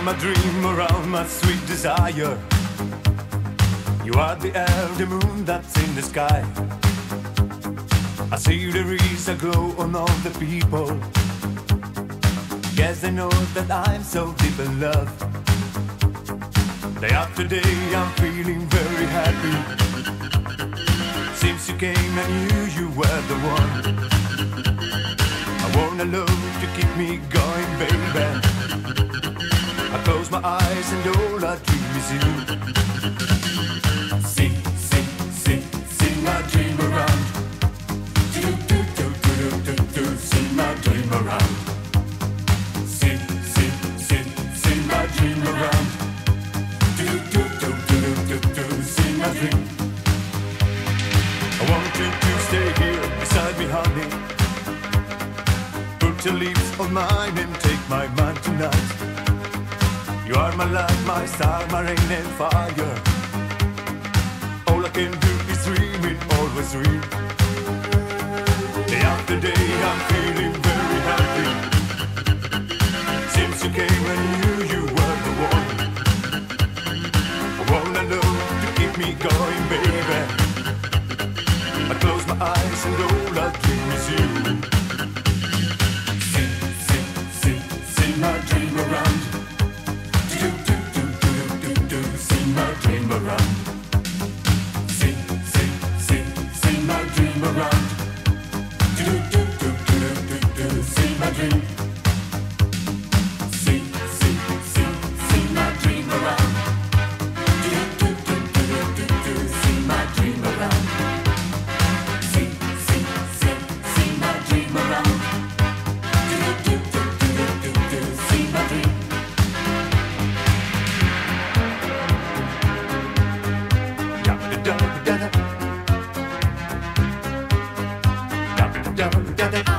my dream around my sweet desire. You are the air, the moon that's in the sky. I see there is a glow on all the people. Guess they know that I'm so deep in love. Day after day I'm feeling very happy. Since you came I knew you were the one. I wanna love to keep me going, baby. I close my eyes and all I dream is you. Sing, sing, sing, sing my dream around. Do, do, do, do, do, do, do, sing my dream around. Sing, sing, sing, sing my dream around. Do, do, do, do, do, do, do, sing my dream. I want you to stay here beside me, honey. Put your lips on mine and take my mind tonight. You are my light, my star, my rain and fire. All I can do is dream it, always dream. Day after day I'm feeling very happy. Since you came I knew you were the one. I wanna know to keep me going, baby. I close my eyes and all I dream is you. Sing, sing, sing, sing my dream around. Do, do, do, do, do, do, sing my dream around. Sing, sing, sing, sing my dream around. Do, do, do, do, do, do, sing my dream. Sing, sing, sing, sing my dream around. Do, do, do, do, do, do, sing my dream around. Sing, sing, sing, sing my dream around. Do, do, do, do, do, do, sing my dream. Da da da da da.